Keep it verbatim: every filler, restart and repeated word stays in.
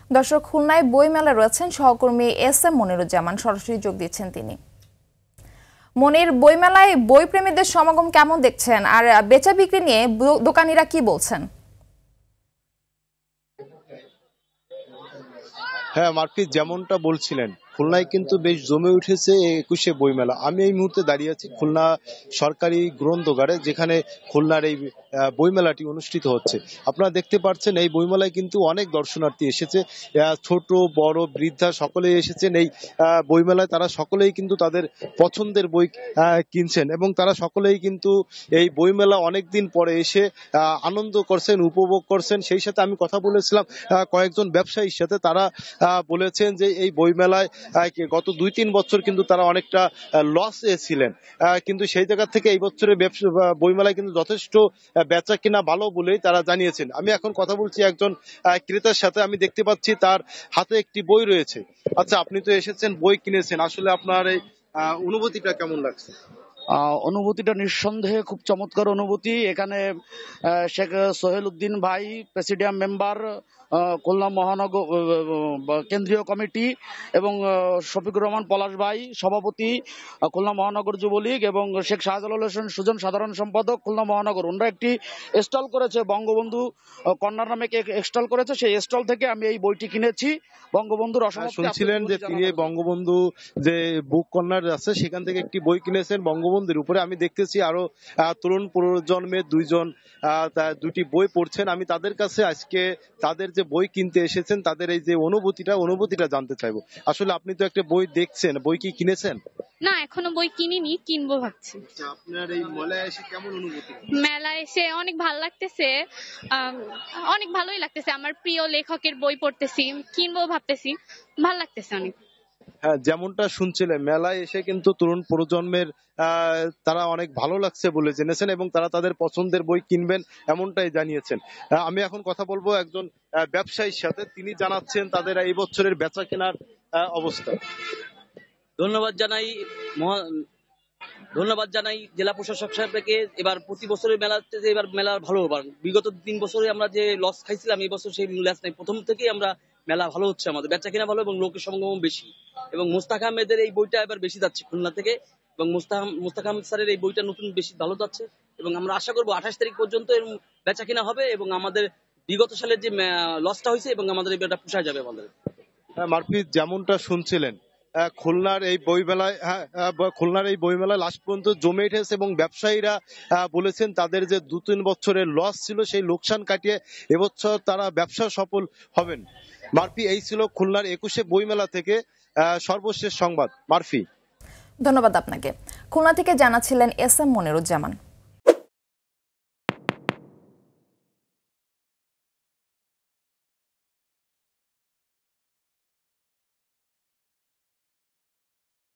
দর্শক, খুলনায় বইমেলা রয়েছেন সহকর্মী এস এম মনিরুজ্জামান, সরাসরি যোগ দিচ্ছেন তিনি। মনির, বইমেলায় বই প্রেমীদের সমাগম কেমন দেখছেন, আর বেচা বিক্রি নিয়ে দোকানিরা কি বলছেন? হ্যাঁ মার্ফি, যেমনটা বলছিলেন, খুলনায় কিন্তু বেশ জমে উঠেছে একুশে বইমেলা। আমি এই মুহূর্তে দাঁড়িয়ে আছি খুলনা সরকারি গ্রন্থাগারে, যেখানে খুলনার এই বইমেলাটি অনুষ্ঠিত হচ্ছে। আপনারা দেখতে পাচ্ছেন এই বইমেলায় কিন্তু অনেক দর্শনার্থী এসেছে, ছোট বড় বৃদ্ধা সকলেই এসেছেন এই বইমেলায়। তারা সকলেই কিন্তু তাদের পছন্দের বই কিনছেন এবং তারা সকলেই কিন্তু এই বইমেলা অনেকদিন পরে এসে আনন্দ করছেন, উপভোগ করছেন। সেই সাথে আমি কথা বলেছিলাম কয়েকজন ব্যবসায়ীর সাথে, তারা বলেছেন যে এই বইমেলায় গত দুই তিন বছর কিন্তু তারা অনেকটা লস ছিলেন, কিন্তু সেই জায়গা থেকে এই বছরের ব্যবসা বইমেলায় কিন্তু যথেষ্ট বেচা কিনা ভালো বলেই তারা জানিয়েছেন। আমি এখন কথা বলছি একজন ক্রেতার সাথে। আমি দেখতে পাচ্ছি তার হাতে একটি বই রয়েছে। আচ্ছা, আপনি তো এসেছেন, বই কিনেছেন, আসলে আপনার এই অনুভূতিটা কেমন লাগছে? অনুভূতিটা নিঃসন্দেহে খুব চমৎকার অনুভূতি। এখানে শেখ সোহেল উদ্দিন ভাই, প্রেসিডিয়াম মেম্বার খুলনা মহানগর কেন্দ্রীয় কমিটি, এবং শফিকুর রহমান পলাশ ভাই, সভাপতি খুলনা মহানগর যুবলীগ, এবং শেখ শাহজালাল হোসেন সুজন, সাধারণ সম্পাদক খুলনা মহানগর, ওনারা একটি স্টল করেছে, বঙ্গবন্ধু কর্নার নামে স্টল করেছে। সেই স্টল থেকে আমি এই বইটি কিনেছি। বঙ্গবন্ধুর অসমাপ্তি। শুনছিলেন যে তিনি বঙ্গবন্ধু যে বুক কর্নার আছে সেখান থেকে একটি বই কিনেছেন বঙ্গবন্ধুর উপরে। আমি দেখতেছি আরো তরুণ প্রজন্মের দুইজন দুটি বই পড়ছেন। আমি তাদের কাছে আজকে তাদের যে বই কিনতে এসেছেন তাদের এই যে অনুভূতিটা অনুভূতিটা জানতে চাইবো। আসলে আপনি তো একটা বই দেখছেন, বই কি কিনেছেন? না, এখনো বই কিনিনি, কিনবো ভাবছি। আপনার এই মেলায় এসে কেমন অনুভূতি? মেলায় এসে অনেক ভালো লাগতেছে, অনেক ভালোই লাগতেছে। আমার প্রিয় লেখকের বই পড়তেছি, কিনবো ভাবতেছি, ভালো লাগতেছে অনেক। হ্যাঁ, যেমনটা শুনছিলেন, মেলায় এসে কিন্তু তরুণ প্রজন্মের তারা অনেক ভালো লাগছে বলে জেনেছেন এবং তারা তাদের পছন্দের বই কিনবেন এমনটাই জানিয়েছেন। আমি এখন কথা বলবো একজন ব্যবসায়ীর সাথে, তিনি জানাচ্ছেন তাদের এই বছরের বেচা কেনার অবস্থা। ধন্যবাদ জানাই ধন্যবাদ জানাই জেলা প্রশাসক সাহেবকে। এবার প্রতি বছরের মেলাতে এবার মেলা ভালো, বিগত তিন বছরে আমরা যে লস খাইছিলাম এই বছর সেই লস নাই। প্রথম থেকেই আমরা মেলা ভালো হচ্ছে, আমাদের বেচা কিনা ভালো এবং লোকের সমাগম বেশি। এবং মোস্তাক আহমেদের এই বইটা এবার বেশি যাচ্ছে খুলনা থেকে, এবং মোস্তাক মোস্তাক আহমেদ স্যারের এই বইটা নতুন বেশি ভালো যাচ্ছে। এবং আমরা আশা করবো আঠাশ তারিখ পর্যন্ত এর বেচা কিনা হবে এবং আমাদের বিগত সালের যে লসটা হয়েছে এবং আমাদের এই বইটা পোষায় যাবে আমাদের। মারফি, যেমনটা শুনছিলেন, খুলনার এই বইমেলায় হ্যাঁ খুলনার এই বইমেলায় লাস্ট পর্যন্ত জমে উঠেছে এবং ব্যবসায়ীরা বলেছেন তাদের যে দু তিন বছরের লস ছিল সেই লোকসান কাটিয়ে এবছর তারা ব্যবসা সফল হবেন। মারফি, এই ছিল খুলনার একুশে বইমেলা থেকে সর্বশেষ সংবাদ। মারফি, ধন্যবাদ আপনাকে। খুলনা থেকে জানাচ্ছিলেন এস এম মনিরুজ্জামান।